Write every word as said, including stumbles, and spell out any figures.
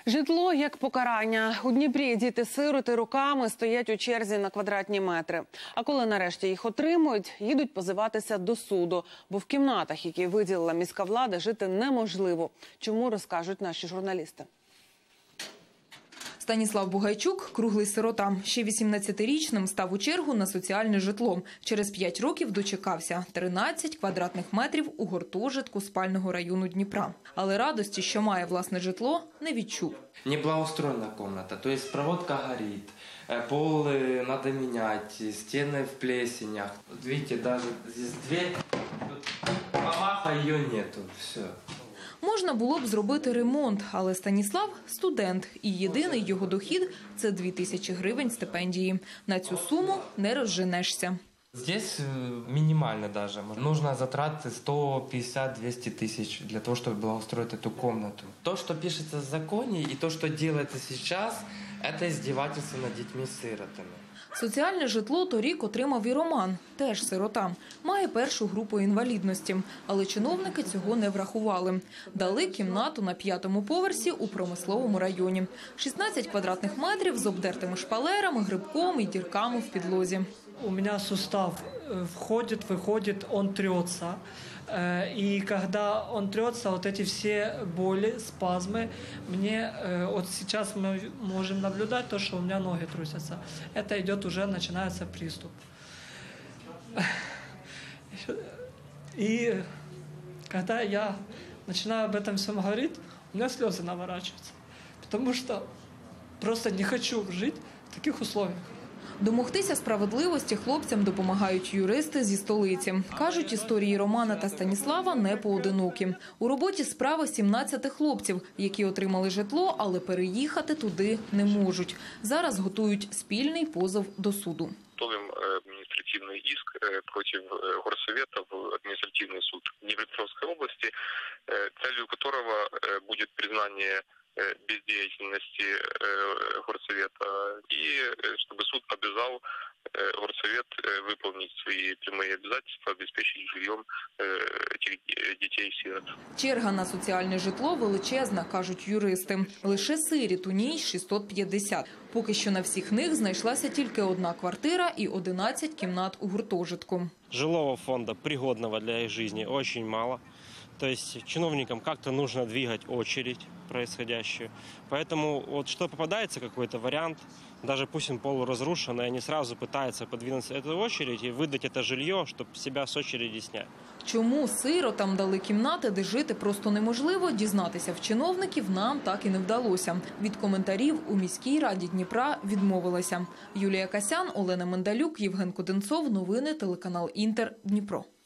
Житло як покарання. У Дніпрі діти-сироти роками стоять у черзі на квадратні метри. А коли нарешті їх отримують, їдуть позиватися до суду. Бо в кімнатах, які виділила міська влада, жити неможливо. Чому, розкажуть наші журналісти. Станіслав Бугайчук – круглий сирота. Ще вісімнадцятирічним став у чергу на соціальне житло. Через п'ять років дочекався. тринадцять квадратних метрів у гуртожитку спального району Дніпра. Але радості, що має власне житло, не відчув. Неблагоустроена комната, то есть проводка горит, полы надо менять, стены в плесенях. Вот видите, даже здесь дверь, помаха ее нету, все. Можна було б зробити ремонт, але Станіслав – студент, і єдиний його дохід – це дві тисячі гривень стипендії. На цю суму не розженешся. Здесь минимально даже. Нужно затраты сто пятьдесят — двести тысяч для того, чтобы благоустроить эту комнату. То, что пишется в законе, и то, что делается сейчас, это издевательство над детьми-сиротами. Соціальне житло торік отримав і Роман, теж сирота. Має першу групу інвалідності, але чиновники цього не врахували. Дали кімнату на п'ятому поверсі у промисловому районі. шістнадцять квадратних метрів з обдертими шпалерами, грибком і дірками в підлозі. У меня сустав входит, выходит, он трется. И когда он трется, вот эти все боли, спазмы, мне вот сейчас мы можем наблюдать то, что у меня ноги трусятся. Это идет уже, начинается приступ. И когда я начинаю об этом всем говорить, у меня слезы наворачиваются. Потому что просто не хочу жить в таких условиях. Домогтися справедливості хлопцям допомагають юристи зі столиці. Кажуть, історії Романа та Станіслава не поодинокі. У роботі справи сімнадцяти хлопців, які отримали житло, але переїхати туди не можуть. Зараз готують спільний позов до суду. Готовим административный иск против горсовета в административный суд Днепропетровской области, целью которого будет признание бездеятельности горсовета, и чтобы суд обязал горсовет выполнить свои прямые обязательства, обеспечить жильем этих детей-сирот. Черга на соціальне житло величезна, кажуть юристи. Лише сиріт у ній шістсот п'ятдесят. Поки що на всіх них знайшлася тільки одна квартира і одинадцять кімнат у гуртожитку. Жилого фонда, пригодного для их жизни, очень мало. То есть чиновникам как-то нужно двигать очередь происходящую. Поэтому вот что попадается какой-то вариант, даже пусть он полуразрушенный, они сразу пытаются подвинуть эту очередь и выдать это жилье, чтобы себя с очереди снять. Чому сиротам дали кімнати, де жити просто неможливо, дізнатися в чиновників нам так і не вдалося. Від коментарів у міській раді Дніпра відмовилися. Юлія Касян, Олена Мендалюк, Євген Коденцов. Новини телеканал Інтер. Дніпро.